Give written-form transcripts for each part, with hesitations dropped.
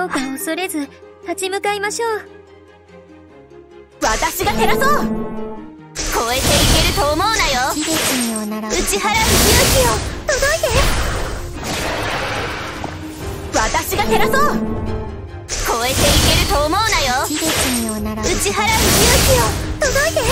どうか恐れず立ち向かいましょう。 私が照らそう。超えていけると思うなよ。 悲劇におなら打ち払う勇気を届いて。私が照らそう。超えていけると思うなよ。 悲劇におなら打ち払う勇気を届いて。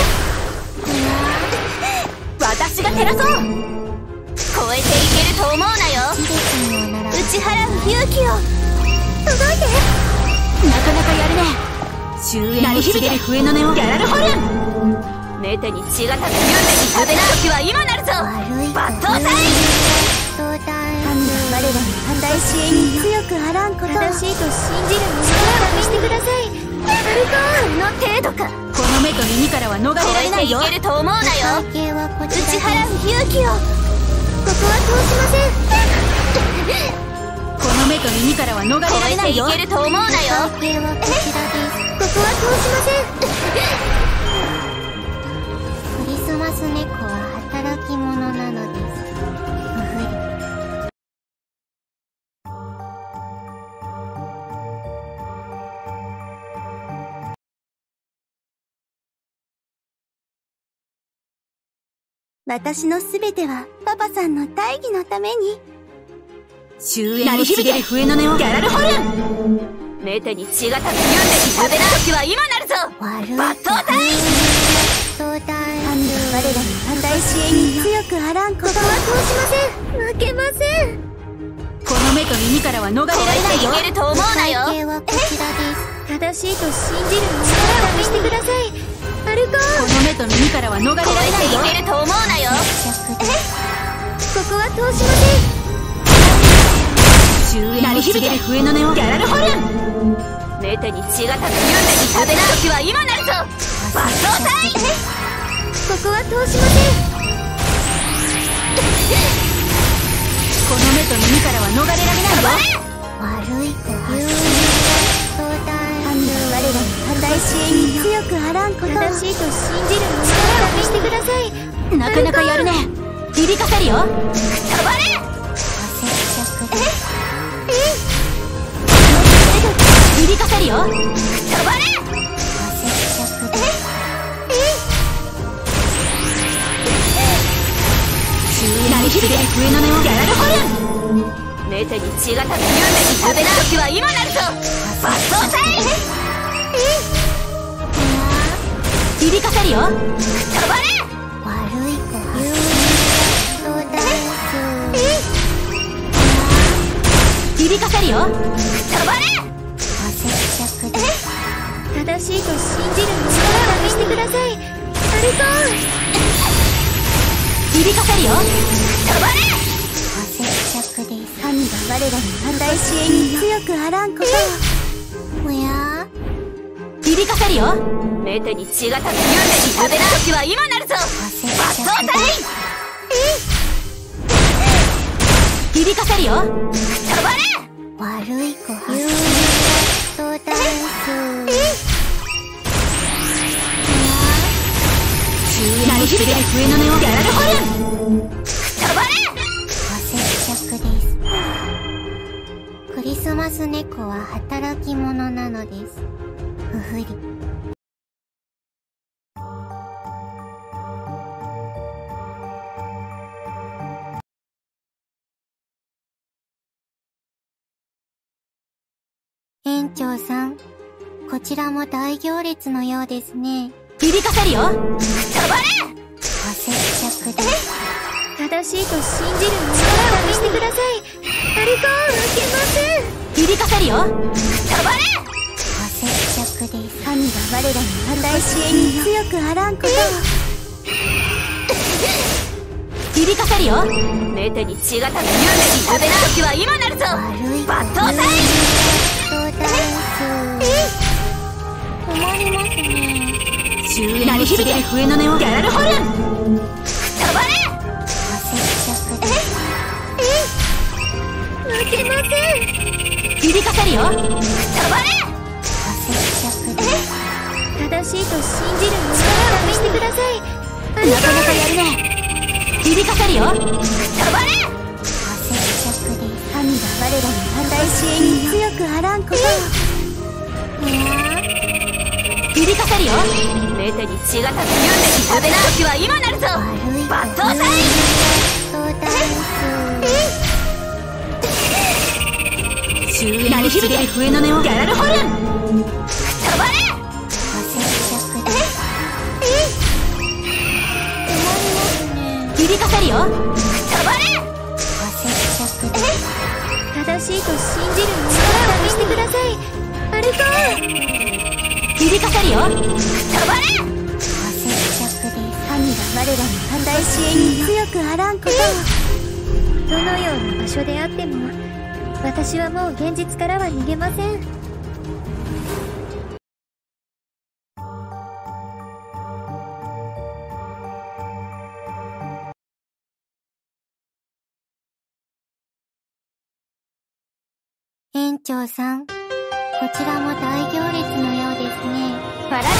私が照らそう。超えていけると思うなよ。 悲劇におなら打ち払う勇気を届いて。なかなかやるね。終焉に告げる笛の音をギャラルホルン。メテに血が立つ運命に食べな時は今なるぞ。抜刀隊。 我らの反対支援に強くあらんことを正しいと信じる力を見せてください。 この程度か。この目と耳からは逃れられないよ。超えていけると思うなよ。 会計はこ打ちらです。 ち払う勇気を。 ここは通しません。 この目と耳からは逃れられないよ。超えていけると思うなよ。 会計はこちらです。 ここは通しません。 クリスマス猫は働き者なのです。ふふり。私のすべてはパパさんの大義のために。 終焉に告げる笛の音をギャラルホルン。メテに血が立つ運命に食べな時は今なるぞ。抜刀隊。 我らの反対支援に強くあらんことは通しません。負けません。 この目と耳からは逃れられないよ。超えていけると思うなよ。 会計はこちらです。 正しいと信じる力を見せてください。アルコーこの目と耳からは逃れられないよ。超えていけると思うなよ。 ここは通しません。 終焉に告げる笛の音をギャラルホルン。メテに血が立つ運命に食べな時は今なるぞ。抜刀隊。 ここは通しません。 この目と耳からは逃れられないよ。 悪い子は相談。我らの反対支援に強くあらんことを。 正しいと信じる力を見せてください。 なかなかやるね。響かせるよ。くたばれ。響かせるよ。くたばれ。鳴り響ける笛の音をギャラルホルン。メテに血が立つ運命に食べな時は今なるぞ。抜刀隊。響かせるよ。くたばれ。 悪い子は相談。 響かせるよ。くたばれ。 正しいと信じる力を見せてください。アルコー響かせるよ。くたばれ。 神が我らの反対支援に強くあらんことを。おや響かせるよ。メテに血が立つ運命に食べな時は今なるぞ。抜刀隊。響かせるよ。くたばれ。 悪い子は相談鳴り響ける笛の音をギャラルホルン。くたばれ。 クリスマス猫は働き者なのです。ふふり。園長さん、こちらも大行列のようですね。 響かせるよ。くたばれ。 接着です。 正しいと信じる力を見せてください。アルコー負けません。 響かせるよ。くたばれ。 接着です。神が我らの反対支援に強くあらんことを。 響かせるよ。メテに血が立つ運命に食べな時は今なるぞ。抜刀隊。 困りますね。 鳴り響ける笛の音をギャラルホルン。くたばれ。 負けません。 響かせるよ。くたばれ。 正しいと信じる力を見せてください。 なかなかやるね。響かせるよ。くたばれ。 神が我らの反対世に強くあらんことを。 響かせるよ。メテに血が立つ。食べな時は今なるぞ。抜刀斎。終焉に響け笛の音をギャラルホルン。くたばれ。響かせるよ。くたばれ。 正しいと信じる力を見せてください。アルコー。 響かせるよ。くたばれ。 神が我らの反対支援に強くあらんことを。 どのような場所であっても私はもう現実からは逃げません。 園長さん、こちらも大行列のようですね。 パラダイス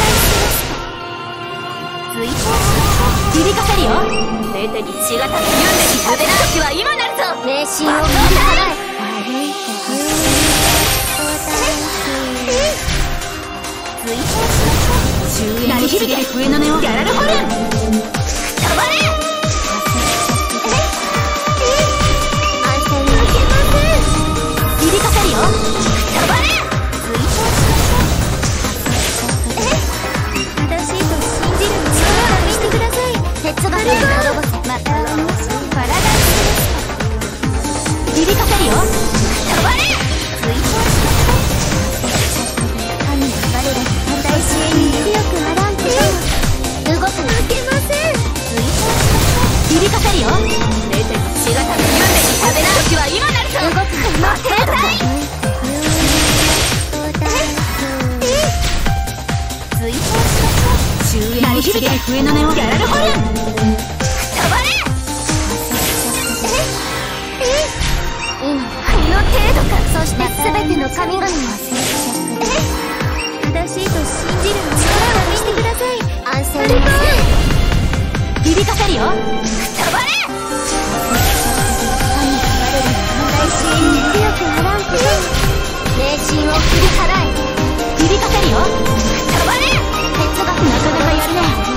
レスト。響かせるよ。メテに血が立つ。食べな時は今なるぞ。 迷信を振り払え。悪い子終焉に響け笛の音をギャラルホルン。たまれ。響かせるよ。たまれ。 正しいと信じる力を見せてください。 鉄が滅ぼせ。またパラダイス響かせるよ。たまれ。 神が我らの反対支援に強くあらんことを。動くな。 負けません。 響かせるよ。メテに血が立つ。食べな時は今なるぞ。 動くな。 待てたい。終焉に響け笛の音をギャラルホルン。くたばれ。 今この程度か。そして全ての神々は正しいと信じる力を見せてください。 安静に響かせるよ。くたばれ。 神が我らの反対支援に強くあらんことを。迷信を振り払え。 響かせるよ。くたばれ。 鉄がなかなかやるね。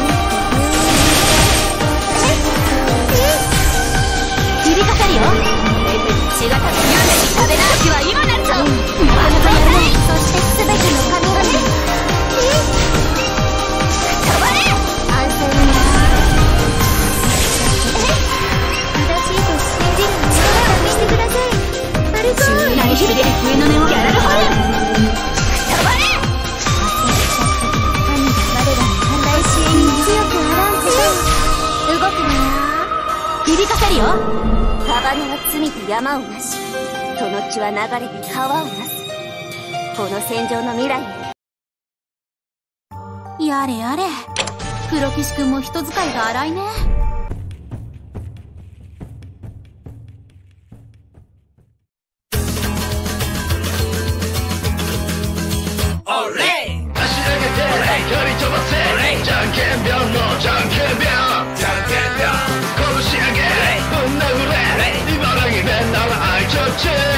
響かせるよ。血が立つ。食べな時は今なるぞ。 なかなかやるね。そして全ての神々。 くたばれ。 安静に正しいと信じる力を見せてください。アルコー。 終焉に響け笛の音をギャラルホルン。くたばれ。 神が我らの反対支援に強くあらんことを。動くな。 響かせるよ。 鋼は罪と山をなし、その血は流れて川をなす。この戦場の未来へ。 やれやれ。黒騎士くんも人使いが荒いね。 オレイ足上げて距離飛ばせ。じゃんけんぴょんのじゃんけんぴょん。じゃんけんぴょん拳上げぶん殴れ。茨城弁なら愛ちょっちゅ